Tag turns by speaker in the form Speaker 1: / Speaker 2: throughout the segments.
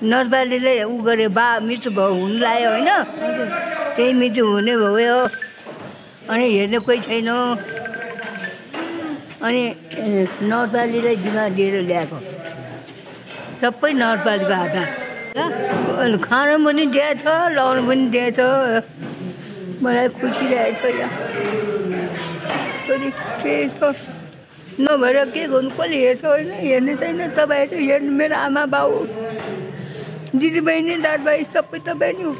Speaker 1: नरपालीले उ गरे मृत्यु भयो हुनु लाग्यो होइन त्यही मृत्यु हुने भयो अनि हेर्ने कोही छैन अनि नरपालीलाई जिम्मा दिएर ल्याएको सबै नरपालीको हातमा खानु पनि दिएको छ लाउनु पनि दिएको छ मलाई खुसी रहेछ यहाँ नभएर के गर्नु कसले हेर्छ होइन हेर्ने छैन तपाईँहरू हेर्नु मेरो आमा बाउ दिदीबहिनी दाजुभाइ सबै तपाईँ नि हो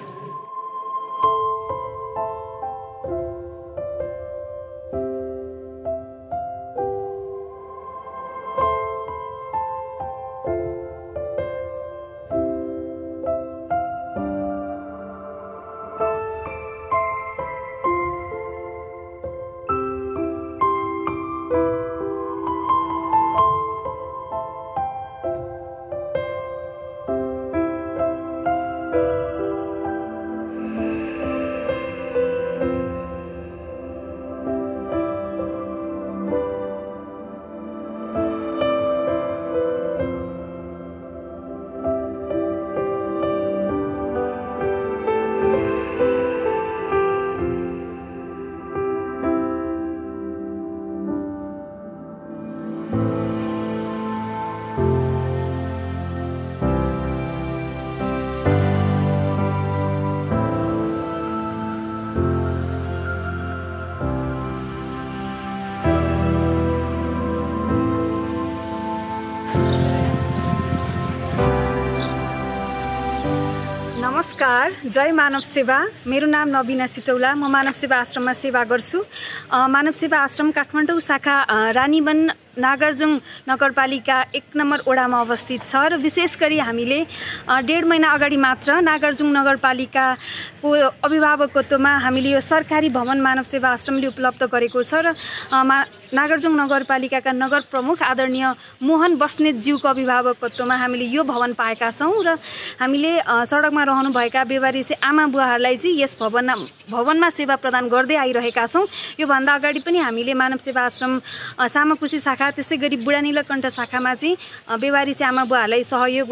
Speaker 2: नमस्कार, जय मानव सेवा। मेरो नाम नवीना सिटौला। म मानव सेवा आश्रममा सेवा गर्छु। मानव सेवा आश्रम काठमाडौँ शाखा रानीवन नागार्जुङ नगरपालिका 1 नम्बर वडामा अवस्थित छ र विशेष गरी हामीले 1.5 महिना अगाडि मात्र नागार्जुङ नगरपालिकाको अभिभावकत्वमा हामीले यो सरकारी भवन मानव सेवा आश्रमले उपलब्ध गरेको छ र नागार्जुङ नगरपालिकाका नगर प्रमुख आदरणीय मोहन बस्नेतज्यूको अभिभावकत्वमा हामीले यो भवन पाएका छौँ र हामीले सडकमा रहनुभएका बेवारिसे आमा बुवाहरूलाई चाहिँ यस भवनमा सेवा प्रदान गर्दै आइरहेका छौँ। योभन्दा अगाडि पनि हामीले मानव सेवा आश्रम सामाकुसी शाखा त्यसै गरी बुढा नीलकण्ठ शाखामा चाहिँ बेवारिसे आमा बुवाहरूलाई सहयोग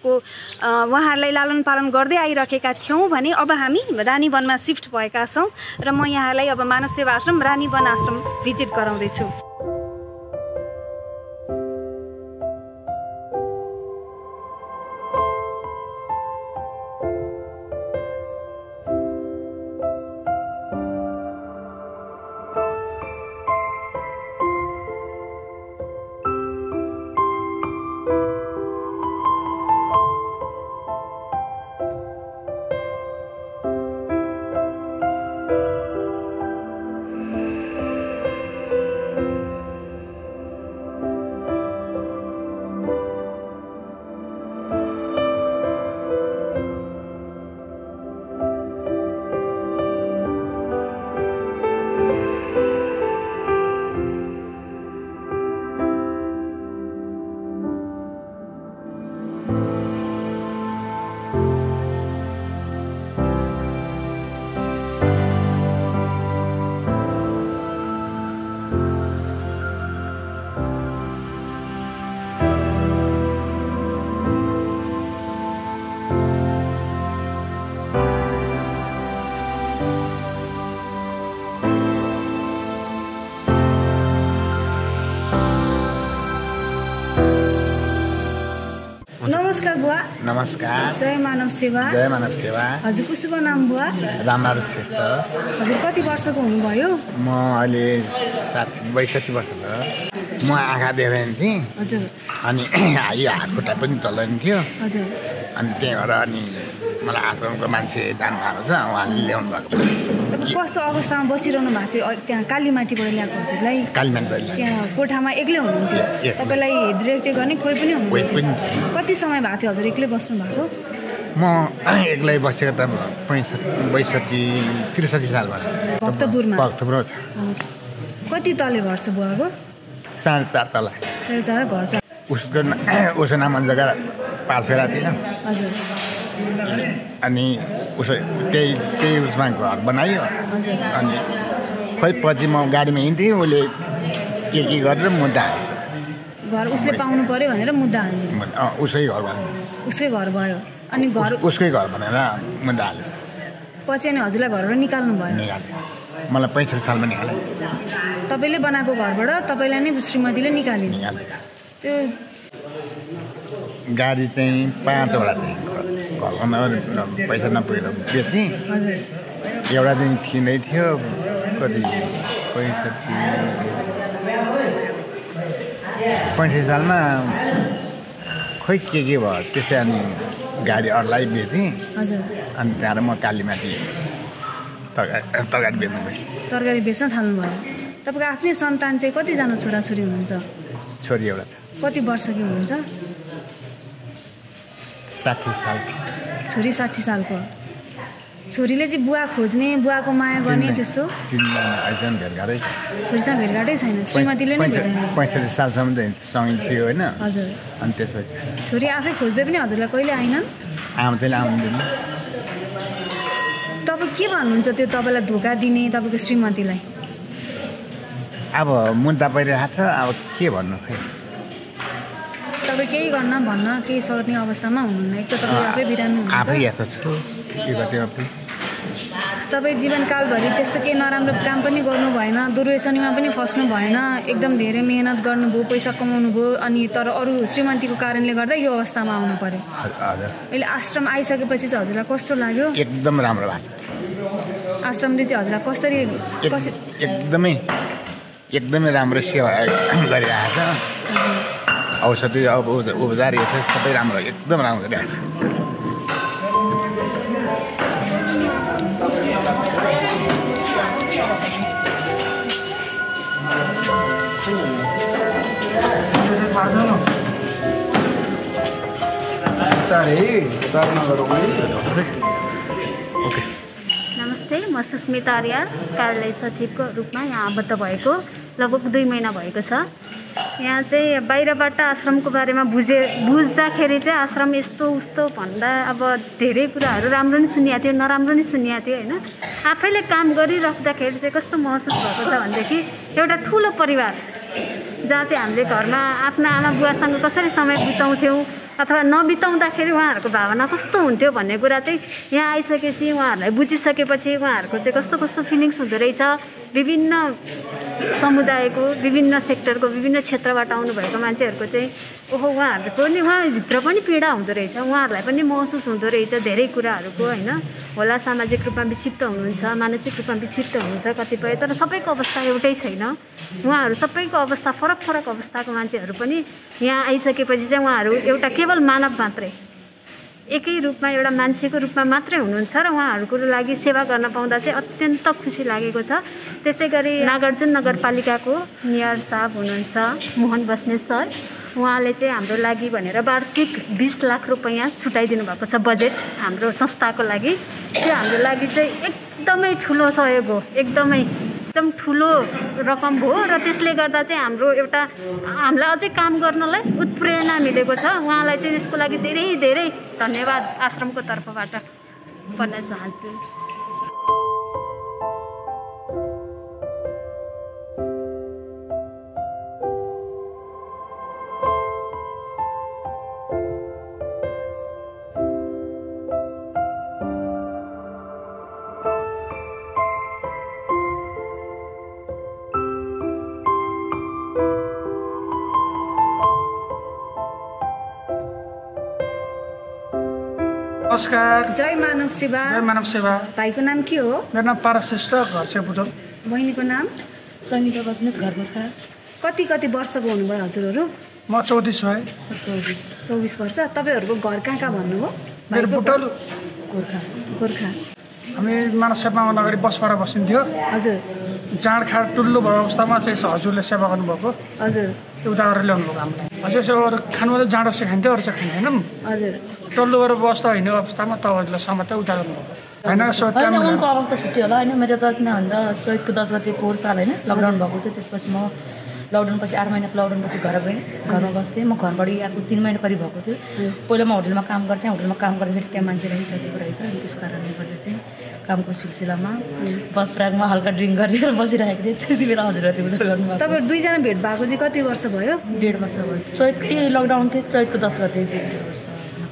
Speaker 2: उहाँहरूलाई लालन पालन गर्दै आइरहेका थियौँ भने अब हामी रानीवनमा सिफ्ट भएका छौँ र म यहाँलाई अब मानव सेवा आश्रम रानीवन आश्रम भिजिट गराउँदैछु। नमस्कार बुवा।
Speaker 3: नमस्कार।
Speaker 2: जय मानव सेवा।
Speaker 3: जय मानव सेवा।
Speaker 2: हजुरको शुभ नाम बुवा?
Speaker 3: रामबहादुर श्रेष्ठ।
Speaker 2: हजुर कति वर्षको हुनुभयो?
Speaker 3: म अहिले 62 वर्षको। म आँखा देख्दैन थिएँ।
Speaker 2: हजुर।
Speaker 3: अनि यो हात खुट्टा पनि चल्दैन थियो।
Speaker 2: हजुर।
Speaker 3: अनि त्यही भएर अनि मलाई आश्रमको मान्छे जानु भएको छ, उहाँले ल्याउनु भएको।
Speaker 2: तपाईँ कस्तो अवस्थामा बसिरहनु भएको थियो त्यहाँ कालीमाटीबाट ल्याएको हजुरलाई?
Speaker 3: कालीमाटीबाट
Speaker 2: त्यहाँ कोठामा एक्लै हुनुहुन्थ्यो? तपाईँलाई हेरदेख गर्ने कोही पनि हुनुहुन्थ्यो? कति समय भएको थियो हजुर एक्लै बस्नु भएको?
Speaker 3: म एक्लै बसेको त 63 साल भयो।
Speaker 2: भक्तपुरमा?
Speaker 3: भक्तपुर छ।
Speaker 2: कति तले घर छ बुवाको?
Speaker 3: 4.5 तला।
Speaker 2: 4.5 घर छ।
Speaker 3: उसको नाम जग्गा पास गरेको थिएन।
Speaker 2: हजुर।
Speaker 3: अनि उसो त्यही उसमा घर बनायो। अनि खोइ पछि म गाडीमा हिँड्थेँ, उसले के गरेर मुद्दा हालेछ।
Speaker 2: घर उसले पाउनु पर्यो भनेर मुद्दा हाल्नु?
Speaker 3: उसकै घर भयो।
Speaker 2: उसकै घर भयो। अनि घर
Speaker 3: उसकै घर भनेर मैले हालेँ
Speaker 2: पछि अनि हजुरलाई घरबाट निकाल्नु भयो
Speaker 3: निकालेँ मलाई 65 सालमा निकालेँ
Speaker 2: तपाईँले बनाएको घरबाट तपाईँलाई नै श्रीमतीले निकालिन् त्यो
Speaker 3: गाडी चाहिँ 5 वटा चाहिँ घरमा पैसा नपुगेर बेचेँ
Speaker 2: हजुर
Speaker 3: एउटा चाहिँ थिँदै थियो कति 65 सालमा खोइ के भयो त्यसै अनि गाडी अरूलाई बेचेँ
Speaker 2: हजुर
Speaker 3: अनि त्यहाँबाट म कालीमाटी तरकारी बेच्नु गएँ
Speaker 2: तरकारी बेच्न थाल्नुभयो तपाईँको आफ्नै सन्तान चाहिँ कतिजना छोराछोरी हुनुहुन्छ
Speaker 3: छोरी एउटा छ
Speaker 2: कति वर्षकी हुनुहुन्छ
Speaker 3: 60 साल
Speaker 2: छोरी 60 सालको छोरीले चाहिँ बुवा खोज्ने बुवाको माया गर्ने त्यस्तो
Speaker 3: आइसक्यो भेटघाटै
Speaker 2: छोरीसँग भेटघाटै छैन श्रीमतीले नै भेट्दैन
Speaker 3: 65 सालसम्म चाहिँ सँगै थियो होइन
Speaker 2: हजुर
Speaker 3: अनि त्यसपछि
Speaker 2: छोरी आफै खोज्दै पनि हजुरलाई कहिले आएनन्
Speaker 3: आउँदैन आउँदैन
Speaker 2: तपाईँ के भन्नुहुन्छ त्यो तपाईँलाई धोका दिने तपाईँको श्रीमतीलाई
Speaker 3: अब मुद्दा परिरहेको छ अब के भन्नु खै
Speaker 2: तपाईँ केही गर्न भन्न केही सक्ने अवस्थामा हुनुहुन्न एक त तपाईँ आफै बिरामी
Speaker 3: आफै
Speaker 2: हुनुहुन्छ
Speaker 3: यता छु के कति
Speaker 2: तपाईँ जीवनकालभरि त्यस्तो केही नराम्रो काम पनि गर्नु भएन दुर्व्यसनीमा पनि फस्नु भएन एकदम धेरै मेहनत गर्नुभयो पैसा कमाउनु भयो अनि तर अरू श्रीमतीको कारणले गर्दा यो अवस्थामा आउनु पर्यो
Speaker 3: हजुर
Speaker 2: अहिले आश्रम आइसकेपछि चाहिँ हजुरलाई कस्तो लाग्यो
Speaker 3: एकदम राम्रो भएको छ
Speaker 2: आश्रमले चाहिँ हजुरलाई कसरी
Speaker 3: एकदमै राम्रो सेवा गरिरहेको छ औषधि अब उपचार यो सबै राम्रो एकदम राम्रो गरिरहेको छ
Speaker 4: नमस्ते म सुस्मिता आर्य कार्यालय सचिवको रूपमा यहाँ आबद्ध भएको लगभग 2 महिना भएको छ यहाँ चाहिँ बाहिरबाट आश्रमको बारेमा बुझ्दाखेरि चाहिँ आश्रम यस्तो उस्तो भन्दा अब धेरै कुराहरू राम्रो नि सुनिएको थियो नराम्रो नि सुनिएको थियो होइन आफैले काम गरिराख्दाखेरि चाहिँ कस्तो महसुस भएको छ भनेदेखि एउटा ठुलो परिवार जहाँ चाहिँ हामीले घरमा आफ्ना आमा बुवासँग कसरी समय बिताउँथ्यौँ अथवा नबिताउँदाखेरि उहाँहरूको भावना कस्तो हुन्थ्यो भन्ने कुरा चाहिँ यहाँ आइसकेपछि उहाँहरूलाई बुझिसकेपछि उहाँहरूको चाहिँ कस्तो कस्तो फिलिङ्स हुँदो रहेछ विभिन्न समुदायको विभिन्न सेक्टरको विभिन्न क्षेत्रबाट आउनुभएको मान्छेहरूको चाहिँ ओहो उहाँहरूको नि उहाँभित्र पनि पीडा हुँदो रहेछ उहाँहरूलाई पनि महसुस हुँदो रहेछ धेरै कुराहरूको होइन होला सामाजिक रूपमा विक्षिप्त हुनुहुन्छ मानसिक रूपमा विक्षिप्त हुनुहुन्छ कतिपय तर सबैको अवस्था एउटै छैन उहाँहरू सबैको अवस्था फरक फरक अवस्थाको मान्छेहरू पनि यहाँ आइसकेपछि चाहिँ उहाँहरू एउटा केवल मानव मात्रै एकै रूपमा एउटा मान्छेको रूपमा मात्रै हुनुहुन्छ र उहाँहरूको लागि सेवा गर्न पाउँदा चाहिँ अत्यन्त खुसी लागेको छ त्यसै गरी नागार्जुन नगरपालिकाको मेयर साहब हुनुहुन्छ मोहन बस्नेत सर उहाँले चाहिँ हाम्रो लागि भनेर वार्षिक 20 लाख रुपैयाँ छुट्याइदिनु भएको छ बजेट हाम्रो संस्थाको लागि त्यो हाम्रो लागि चाहिँ एकदमै ठुलो सहयोग हो एकदम ठुलो रकम हो र त्यसले गर्दा चाहिँ हाम्रो एउटा हामीलाई अझै काम गर्नलाई उत्प्रेरणा मिलेको छ उहाँलाई चाहिँ यसको लागि धेरै धेरै धन्यवाद आश्रमको तर्फबाट भन्न चाहन्छु
Speaker 5: नमस्कार
Speaker 2: जय मानव सेवा
Speaker 5: जय मानव सेवा
Speaker 2: भाइको नाम के हो
Speaker 5: मेरो नाम पारश्रेष्ठ घर सेपुटल
Speaker 2: बहिनीको नाम
Speaker 6: सङ्गीता बस्नेत घर गोर्खा
Speaker 2: कति वर्षको हुनुभयो हजुरहरू
Speaker 5: म 34 भएँ
Speaker 2: 24 वर्ष तपाईँहरूको घर कहाँ भन्नुभयो
Speaker 5: मेरो बुटल
Speaker 2: गोर्खा
Speaker 5: हामी मानव सेवामा अगाडि बसबाट बसिन्थ्यो
Speaker 2: हजुर
Speaker 5: जाँड खाड टुल्लो भएको अवस्थामा चाहिँ हजुरले सेवा गर्नुभएको
Speaker 2: हजुर
Speaker 5: एउटा गरेर ल्याउनु भएको हामीलाई हजुर यसो अरू खानुमा चाहिँ जाँड जस्तो खान्थ्यो अरू चाहिँ खाँदैनौँ
Speaker 2: हजुर
Speaker 5: टल्लो गरेर बस्दा हिँड्ने अवस्थामा तपाईँहरूलाई समातेर उद्धार गर्नुभएको होइन यसो
Speaker 6: होइन उनको अवस्था छुट्यो होला होइन मेरो त किन भन्दा चैतको 10 गते पोहोर साल होइन लकडाउन भएको थियो त्यसपछि म लकडाउन पछि 8 महिना लकडाउन पछि घर गएँ घरमा बस्थेँ म घरबाट आएको 3 महिना करिब भएको थियो पहिला म होटलमा काम गर्थेँ होटलमा काम गर्दाखेरि त्यहाँ मान्छे रहिसकेको रहेछ अनि त्यस कारणले गर्दा चाहिँ कामको सिलसिलामा बस प्रागमा हल्का ड्रिङ्क गरेर बसिरहेको थिएँ त्यति बेला हजुरहरूले उद्धार गर्नुभएको
Speaker 2: तपाईँहरू दुईजना भेट भएको चाहिँ कति वर्ष भयो
Speaker 6: 1.5 वर्ष भयो चैतको लकडाउन थियो चैतको 10 गते 1.5 वर्ष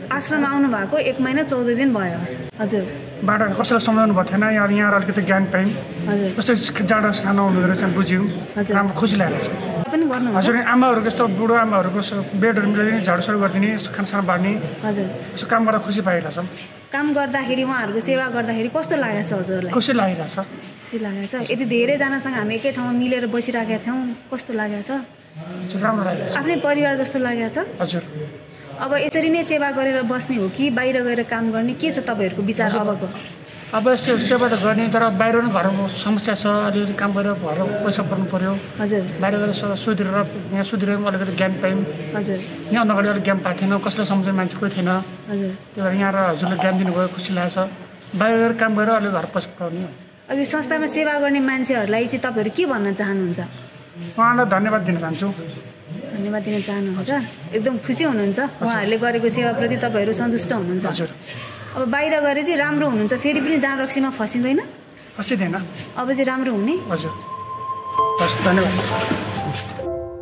Speaker 2: आश्रम आउनु भएको 1 महिना 14 दिन भयो हजुर
Speaker 5: बाट कसैलाई सम्झाउनु भएको थिएन यहाँ अलिकति ज्ञान पायौँ
Speaker 2: हजुर
Speaker 5: कस्तो जाडो खाना आउनु रहेछ बुझ्यौँ राम्रो खुसी लागेको छ
Speaker 2: पनि गर्नु
Speaker 5: हजुर आमाहरूको यस्तो बुढो आमाहरूको बेडहरू मिलाइदिने झाडुसाडु गरिदिने खानासाना बाँड्ने
Speaker 2: हजुर
Speaker 5: यसो काम गर्दा खुसी पाइरहेको छ
Speaker 2: काम गर्दाखेरि उहाँहरूको सेवा गर्दाखेरि कस्तो लागेको छ हजुरलाई
Speaker 5: खुसी लागिरहेछ
Speaker 2: खुसी लागेको छ यति धेरैजनासँग हामी एकै ठाउँमा मिलेर बसिरहेका थियौँ कस्तो लागेको छ
Speaker 5: राम्रो लागेको
Speaker 2: आफ्नै परिवार जस्तो लागेको छ
Speaker 5: छ हजुर
Speaker 2: अब यसरी नै सेवा गरेर बस्ने हो कि बाहिर गएर काम गर्ने के छ तपाईँहरूको विचार अबको
Speaker 5: अब यस्तो सेवा त गर्ने तर बाहिर नै घरमा समस्या छ अलिअलि काम गरेर घर पैसा पर्नु पऱ्यो
Speaker 2: हजुर
Speaker 5: बाहिर गएर सुधेर यहाँ सुधेर अलिकति ज्ञान पायौँ
Speaker 2: हजुर
Speaker 5: यहाँ अगाडि अलिक ज्ञान पाएको थिएन कसैलाई सम्झाउने मान्छे कोही थिएन
Speaker 2: हजुर
Speaker 5: त्यही भएर यहाँ हजुरले ज्ञान दिनुभयो खुसी लागेको छ बाहिर गएर काम गरेर अलिक घर पैसा पाउने
Speaker 2: अब यो संस्थामा सेवा गर्ने मान्छेहरूलाई चाहिँ तपाईँहरू के भन्न चाहनुहुन्छ
Speaker 5: उहाँलाई धन्यवाद दिन चाहन्छु
Speaker 2: धन्यवाद दिन चाहनुहुन्छ एकदम खुसी हुनुहुन्छ उहाँहरूले गरेको सेवाप्रति तपाईँहरू सन्तुष्ट हुनुहुन्छ
Speaker 5: हजुर
Speaker 2: अब बाहिर गएर चाहिँ राम्रो हुनुहुन्छ फेरि पनि जाँड रक्सीमा फसिँदैन
Speaker 5: फसिँदैन
Speaker 2: अब चाहिँ राम्रो हुने
Speaker 5: हजुर हस् धन्यवाद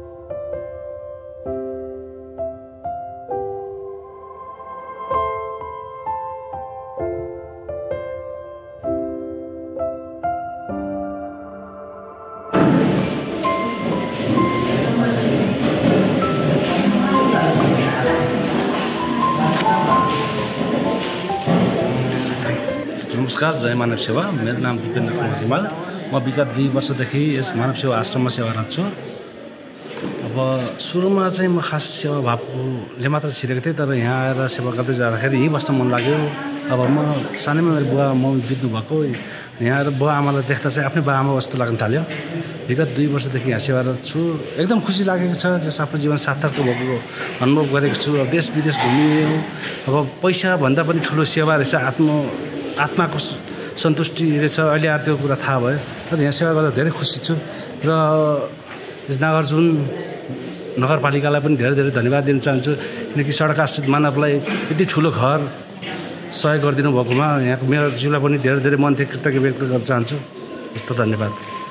Speaker 7: नमस्कार जय मानव सेवा मेरो नाम दिपेन्द्र कुमार हिमाल म विगत 2 वर्षदेखि यस मानव सेवा आश्रममा सेवारत छु अब सुरुमा चाहिँ म खास सेवा भावले मात्र छिरेको थिएँ तर यहाँ आएर सेवा गर्दै जाँदाखेरि यहीँ बस्न मन लाग्यो अब म सानैमा मेरो बुवा मम्मी बित्नु भएको यहाँ आएर बुवा आमालाई देख्दा चाहिँ आफ्नै बुवा आमा जस्तो लाग्न थाल्यो विगत 2 वर्षदेखि यहाँ सेवारत छु एकदम खुसी लागेको छ जस आफ्नो जीवन सार्थक भएको अनुभव गरेको छु अब देश विदेश घुमियो अब पैसाभन्दा पनि ठुलो सेवा रहेछ आत्माको सन्तुष्टि रहेछ अहिले आएर त्यो कुरा थाहा भयो र यहाँ सेवा गर्दा धेरै खुसी छु र नागार्जुन नगरपालिकालाई पनि धेरै धेरै धन्यवाद दिन चाहन्छु किनकि सडक आश्रित मानवलाई यति ठुलो घर सहयोग गरिदिनु भएकोमा यहाँको मेयरज्यूलाई पनि धेरै धेरै मनदेखि कृतज्ञ व्यक्त गर्न चाहन्छु यस्तो धन्यवाद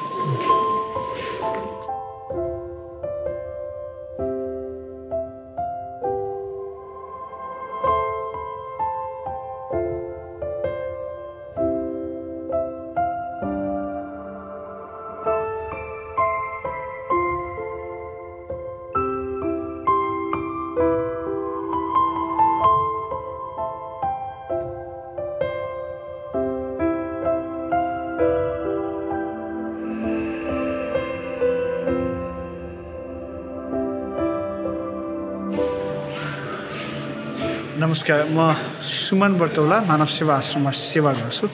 Speaker 8: नमस्कार म सुमन बर्तौला मानव सेवा आश्रममा सेवा गर्छु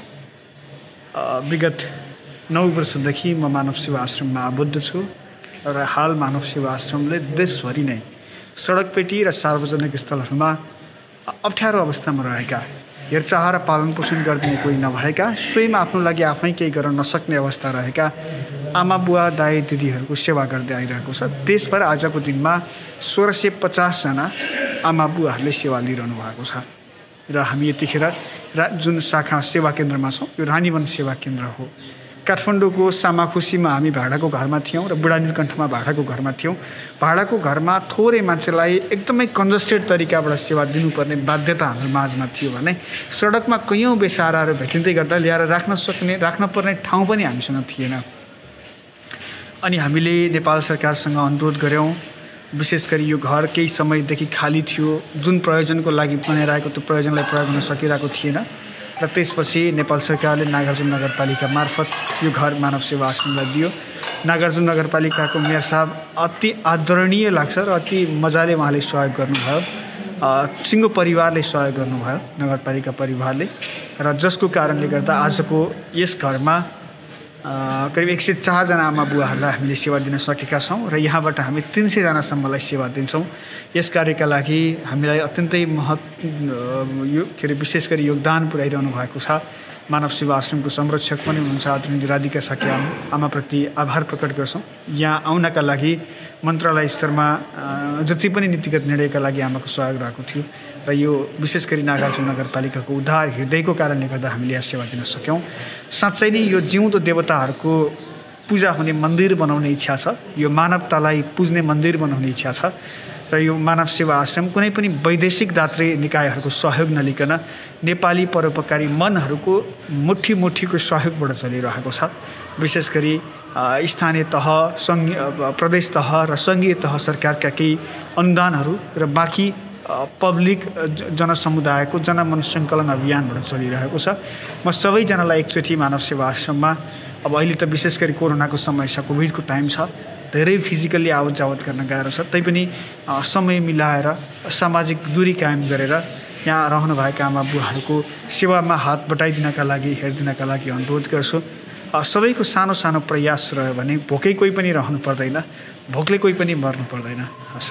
Speaker 8: विगत 9 वर्षदेखि म मानव सेवा आश्रममा आबद्ध छु र हाल मानव सेवा आश्रमले देशभरि नै सडकपेटी र सार्वजनिक स्थलहरूमा अप्ठ्यारो अवस्थामा रहेका हेरचाह र पालनपोषण गरिदिने कोही नभएका स्वयं आफ्नो लागि आफै केही गर्न नसक्ने अवस्था रहेका आमा बुवा दाइ दिदीहरूको सेवा गर्दै आइरहेको छ देशभर आजको दिनमा 1650 जना आमा बुवाहरूले सेवा लिइरहनु भएको छ र हामी यतिखेर जुन शाखा सेवा केन्द्रमा छौँ यो रानीवन सेवा केन्द्र हो काठमाडौँको सामाखुसीमा हामी भाडाको घरमा थियौँ र बुढा नीलकण्ठमा भाडाको घरमा थियौँ भाडाको घरमा थोरै मान्छेलाई एकदमै कन्जस्टेड तरिकाबाट सेवा दिनुपर्ने बाध्यता हाम्रो माझमा थियो भने सडकमा कैयौँ बेसहाराहरू भेटिँदै गर्दा ल्याएर राख्न पर्ने ठाउँ पनि हामीसँग थिएन अनि हामीले नेपाल सरकारसँग अनुरोध गऱ्यौँ विशेष गरी यो घर केही समयदेखि खाली थियो जुन प्रयोजनको लागि बनाइरहेको त्यो प्रयोजनलाई प्रयोग गर्न सकिरहेको थिएन र त्यसपछि नेपाल सरकारले नागार्जुन नगरपालिका मार्फत यो घर मानव सेवा आश्रमलाई दियो नागार्जुन नगरपालिकाको मेयर साहब अति आदरणीय लाग्छ र अति मजाले उहाँले सहयोग गर्नुभयो सिङ्गो परिवारले सहयोग गर्नुभयो नगरपालिका परिवारले र जसको कारणले गर्दा आजको यस घरमा करिब 104 जना आमा बुवाहरूलाई हामीले सेवा दिन सकेका छौँ र यहाँबाट हामी 300 जनासम्मलाई सेवा दिन्छौँ यस कार्यका लागि हामीलाई अत्यन्तै विशेष गरी योगदान पुर्याइरहनु भएको छ मानव सेवा आश्रमको संरक्षक पनि हुनुहुन्छ आदरणीय राधिका साकी आमाप्रति आभार प्रकट गर्छौँ यहाँ आउनका लागि मन्त्रालय स्तरमा जति पनि नीतिगत निर्णयका लागि आमाको सहयोग रहेको थियो र यो विशेष गरी नागार्जुन नगरपालिकाको उदार हृदयको कारणले गर्दा हामीले यहाँ सेवा दिन सक्यौँ साँच्चै नै यो जिउँदो देवताहरूको पूजा हुने मन्दिर बनाउने इच्छा छ यो मानवतालाई पुज्ने मन्दिर बनाउने इच्छा छ र यो मानव सेवा आश्रम कुनै पनि वैदेशिक दात्री निकायहरूको सहयोग नलिकन नेपाली परोपकारी मनहरूको मुठीको सहयोगबाट चलिरहेको छ। विशेष गरी स्थानीय तह, सङ्घीय प्रदेश तह र सङ्घीय तह सरकारका केही अनुदानहरू र बाँकी पब्लिक जनसमुदायको जनमन सङ्कलन अभियानबाट चलिरहेको छ। म सबैजनालाई एकचोटि मानव सेवा आश्रममा अब अहिले त विशेष गरी कोरोनाको समय छ, कोभिडको टाइम छ, धेरै फिजिकल्ली आवत जावत गर्न गाह्रो छ, तैपनि समय मिलाएर सामाजिक दूरी कायम गरेर यहाँ रहनुभएका आमा बुवाहरूको सेवामा हात बटाइदिनका लागि, हेरिदिनका लागि अनुरोध गर्छु। सबैको सानो सानो प्रयास रह्यो भने भोकै कोही पनि रहनु पर्दैन, भोकले कोही पनि मर्नु पर्दैन। हस्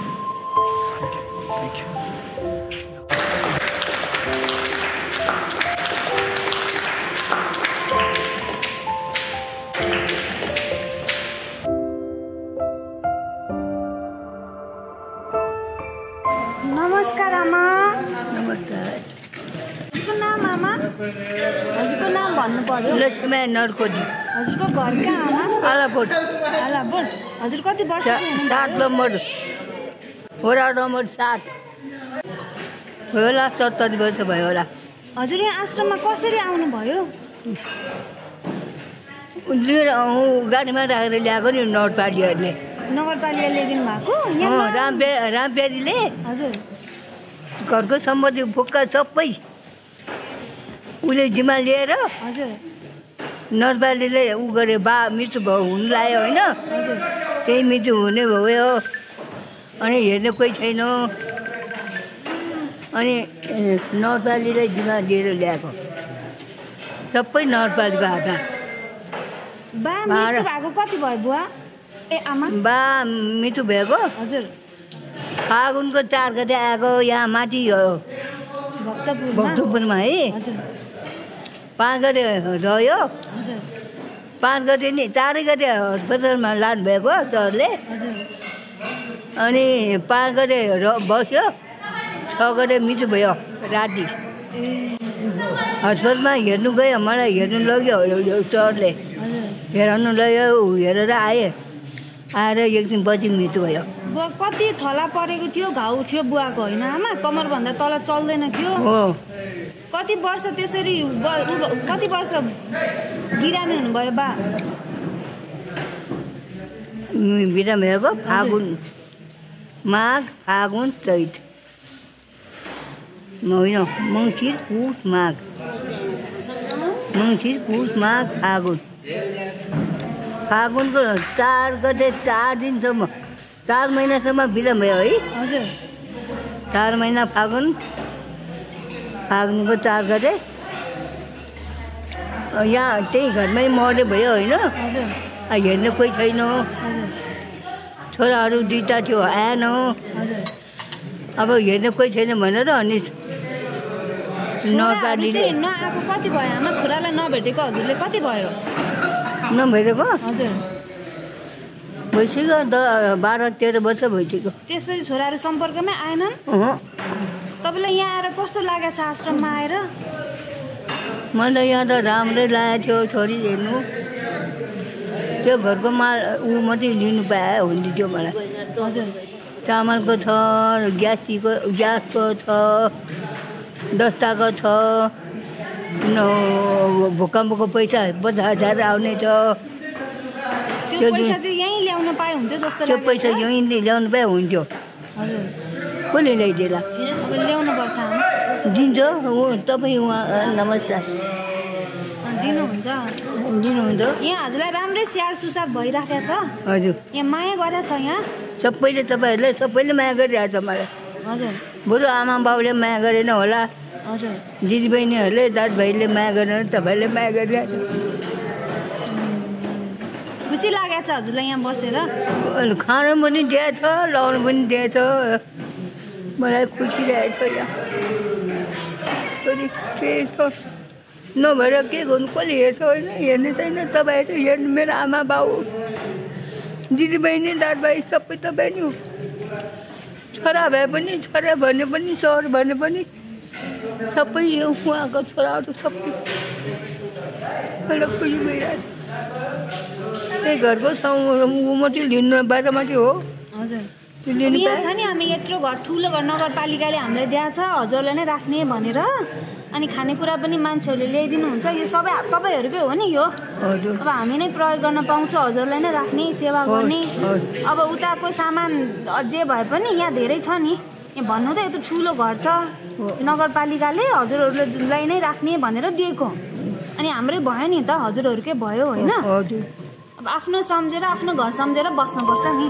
Speaker 2: नमस्कार आमा।
Speaker 1: नमस्कार।
Speaker 2: हजुरको नाम आमा? हजुरको नाम भन्नु पर्यो।
Speaker 1: लक्ष्मी नरकोटी।
Speaker 2: हजुरको घर कहाँ आमा?
Speaker 1: आलापोट।
Speaker 2: आलापोट। हजुर कति वर्ष?
Speaker 1: 7 नम्बर, वडा नम्बर 7 होला, 70 वर्ष भयो होला।
Speaker 2: हजुर यहाँ आश्रममा कसरी आउनुभयो?
Speaker 1: गाडीमा राखेर ल्याएको नि नगरपालिकाले।
Speaker 2: नगरपालिकाले ल्याइदिनु भएको?
Speaker 1: रामप्याजीले
Speaker 2: हजुर
Speaker 1: घरको सम्पत्ति फोक्का सबै उसले जिम्मा लिएर
Speaker 2: हजुर
Speaker 1: नगरपालिकाले ऊ गरे, मृत्यु हुनु लाग्यो होइन,
Speaker 2: हजुर
Speaker 1: त्यही मृत्यु हुने भयो। अनि हेर्ने कोही छैन, अनि नगरपालिकाले जिम्मा दिएर ल्याएको, सबै नगरपालिका हातमा।
Speaker 2: बा मृत्यु भएको कति भयो बुवा? ए आमा?
Speaker 1: बा मृत्यु भएको
Speaker 2: हजुर
Speaker 1: फागुनको 4 गते आएको, यहाँ माथि भक्तपुरमा है।
Speaker 2: हजुर
Speaker 1: 5 गते रह्यो,
Speaker 2: हजुर
Speaker 1: 5 गते नि 4 गते अस्पतालमा लानुभएको सरले,
Speaker 2: हजुर
Speaker 1: अनि 5 गते बस्यो, 6 गते मृत्यु भयो राति। अस्पतालमा हेर्नु गयो, मलाई हेर्नु लग्यो सरले, हेराउनु लग्यो, हेरेर आएँ, आएर एक दिन पछि मृत्यु भयो।
Speaker 2: बुवा कति थला परेको थियो, घाउ थियो बुवाको होइन आमा? कमरभन्दा तल चल्दैन थियो।
Speaker 1: हो।
Speaker 2: कति वर्ष त्यसरी कति वर्ष बिरामी हुनुभयो बा?
Speaker 1: बिरामी भएको फागुन, माघ, फागुन, चैत, होइन मङ्सिर, पुस, माघ, मङ्सिर, पुस, माघ, फागुन। फागुनको 4 गते 4 दिनसम्म, 4 महिनासम्म बिरामी भयो है।
Speaker 2: हजुर
Speaker 1: 4 महिना फागुनको 4 गते यहाँ त्यही घरमै मर्ने भयो होइन।
Speaker 2: हजुर
Speaker 1: हेर्ने कोही छैन,
Speaker 2: हजुर
Speaker 1: छोराहरू 2टा थियो, आएन।
Speaker 2: हजुर
Speaker 1: अब हेर्ने कोही छैन भनेर अनि नगरपालिकाले
Speaker 2: नआएको कति भयो आमा? छोरालाई नभेटेको हजुरले कति भयो?
Speaker 1: नभेटेको
Speaker 2: हजुर
Speaker 1: भइसक्यो 12-13 वर्ष भइसक्यो।
Speaker 2: त्यसपछि छोराहरू सम्पर्कमै आएनन्? तपाईँलाई यहाँ आएर कस्तो लागेको छ आश्रममा आएर?
Speaker 1: मलाई यहाँ त राम्रै लागेको थियो, छोरी हेर्नु, त्यो घरको माल ऊ मात्रै लिनु पाए हुन्थ्यो त्यो मलाई।
Speaker 2: हजुर
Speaker 1: चामलको छ, ग्यासको छ, दस्ताको छ, भूकम्पको पैसा 50,000 आउने छ।
Speaker 2: त्यो पैसा चाहिँ यहीँ ल्याउन पाए हुन्थ्यो जस्तो
Speaker 1: त्यो पैसा यहीँ ल्याउनु पाए हुन्थ्यो।
Speaker 2: हजुर
Speaker 1: कसले ल्याइदिएला?
Speaker 2: अब ल्याउनु पर्छ आमा।
Speaker 1: दिन्छ तपाईँ उहाँ नमस्कार
Speaker 2: दिनुहुन्छ?
Speaker 1: दिनुहुन्छ।
Speaker 2: यहाँ हजुरलाई राम्रै स्याहार सुसार भइराखेको छ?
Speaker 1: हजुर
Speaker 2: यहाँ माया गरेको छ यहाँ?
Speaker 1: सबैले तपाईँहरूले सबैले माया गरिरहेको छ मलाई।
Speaker 2: हजुर
Speaker 1: बरु आमा बाउले माया गरेन होला,
Speaker 2: हजुर
Speaker 1: दिदीबहिनीहरूले दाजुभाइले माया गरेन, तपाईँहरूले माया गरिरहेको छ।
Speaker 2: खुसी लागेको छ हजुरलाई यहाँ बसेर?
Speaker 1: खानु पनि दिएको छ, लाउनु पनि दिएको छ, मलाई खुसी लागेको छ यहाँ। के छ नभएर के गर्नु, कसले हेर्छ होइन, हेर्ने छैन। तपाईँहरू हेर्नु, मेरो आमा बाउ दिदीबहिनी दाजुभाइ सबै तपाईँ नि हो। छोरा भए पनि, छोरा भने पनि, सर भने पनि सबै यो उहाँको छोराहरू सबै मलाई खुसी भइरहेको छ। त्यही घरको ऊ मात्रै लिनु, बाहिर मात्रै हो।
Speaker 2: हजुर यहाँ छ नि हामी यत्रो घर ठुलो घर नगरपालिकाले हामीलाई दिएको छ हजुरलाई नै राख्ने भनेर अनि खानेकुरा पनि मान्छेहरूले ल्याइदिनुहुन्छ यो सबै तपाईँहरूकै हो नि यो अब हामी नै प्रयोग गर्न पाउँछौँ हजुरलाई नै राख्ने सेवा गर्ने अब उताको सामान जे भए पनि यहाँ धेरै छ नि यहाँ भन्नु त यत्रो ठुलो घर छ नगरपालिकाले हजुरहरूलाई नै राख्ने भनेर दिएको अनि हाम्रै भयो नि त हजुरहरूकै भयो होइन अब आफ्नो सम्झेर आफ्नो घर सम्झेर बस्नुपर्छ नि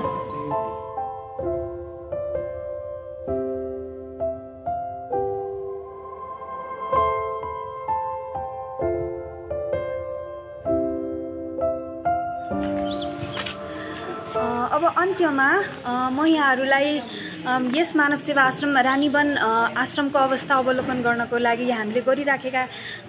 Speaker 2: अब अन्त्यमा म यहाँहरूलाई यस मानव सेवा आश्रम रानीवन आश्रमको अवस्था अवलोकन गर्नको लागि हामीले गरिराखेका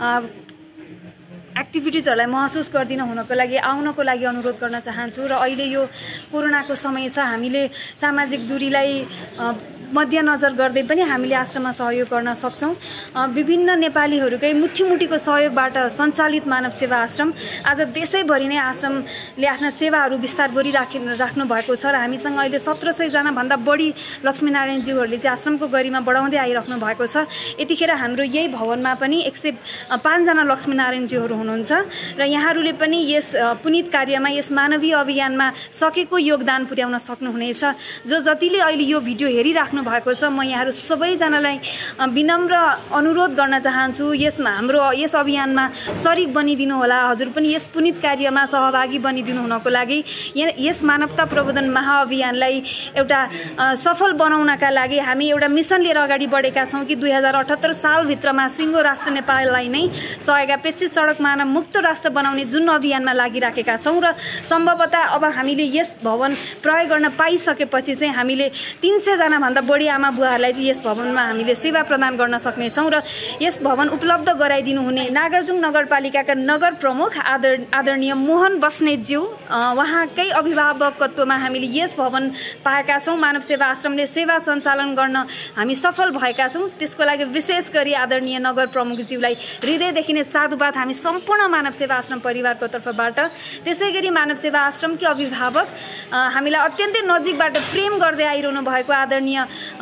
Speaker 2: एक्टिभिटिजहरूलाई महसुस गरिदिन हुनको लागि आउनको लागि अनुरोध गर्न चाहन्छु र अहिले यो कोरोनाको समय छ हामीले सामाजिक दूरीलाई मध्यनजर गर्दै पनि हामीले आश्रममा सहयोग गर्न सक्छौँ विभिन्न नेपालीहरूकै मुठीमुठीको सहयोगबाट सञ्चालित मानव सेवा आश्रम आज देशैभरि नै आश्रमले आफ्ना सेवाहरू विस्तार गरिराख्नु भएको छ र हामीसँग अहिले 1700 भन्दा बढी लक्ष्मीनारायणज्यूहरूले चाहिँ आश्रमको गरिमा बढाउँदै आइराख्नु भएको छ यतिखेर हाम्रो यही भवनमा पनि 105 जना लक्ष्मीनारायणज्यूहरू हुनुहुन्छ र यहाँहरूले पनि यस पुनित कार्यमा यस मानवीय अभियानमा सकेको योगदान पुर्याउन सक्नुहुनेछ जो जतिले अहिले यो भिडियो हेरिराख्नु भएको छ म यहाँहरू सबैजनालाई विनम्र अनुरोध गर्न चाहन्छु यस अभियानमा सरिक बनिदिनु होला हजुर पनि यस पुनित कार्यमा सहभागी बनिदिनु हुनको लागि यस मानवता प्रबोधन महाअभियानलाई एउटा सफल बनाउनका लागि हामी एउटा मिसन लिएर अगाडि बढेका छौँ कि 2078 सालभित्रमा सिङ्गो राष्ट्र नेपाललाई नै सयगापेक्षित सडक मानव मुक्त राष्ट्र बनाउने जुन अभियानमा लागिराखेका छौँ र सम्भवतः अब हामीले यस भवन प्रयोग गर्न पाइसकेपछि चाहिँ हामीले 300 जना भन्दा बढी आमा बुवाहरूलाई चाहिँ यस भवनमा हामीले सेवा प्रदान गर्न सक्नेछौँ र यस भवन उपलब्ध गराइदिनु हुने नागार्जुङ नगरपालिकाका नगर प्रमुख आदरणीय मोहन बस्नेतज्यू उहाँकै अभिभावकत्वमा हामीले यस भवन पाएका छौँ मानव सेवा आश्रमले सेवा सञ्चालन गर्न हामी सफल भएका छौँ त्यसको लागि विशेष गरी आदरणीय नगर प्रमुखज्यूलाई हृदयदेखि नै साधुवाद हामी सम्पूर्ण मानव सेवा आश्रम परिवारको तर्फबाट त्यसै गरी मानव सेवा आश्रमकी अभिभावक हामीलाई अत्यन्तै नजिकबाट प्रेम गर्दै आइरहनु भएको आदरणीय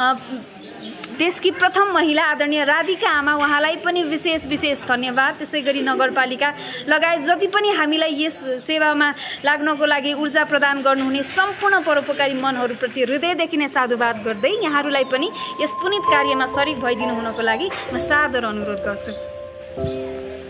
Speaker 2: देशकी प्रथम महिला आदरणीय राधिका आमा उहाँलाई पनि विशेष धन्यवाद त्यसै गरी नगरपालिका लगायत जति पनि हामीलाई यस सेवामा लाग्नको लागि ऊर्जा प्रदान गर्नुहुने सम्पूर्ण परोपकारी मनहरूप्रति हृदयदेखि नै साधुवाद गर्दै यहाँहरूलाई पनि यस पुनित कार्यमा सरिक भइदिनु हुनको लागि म सादर अनुरोध गर्छु।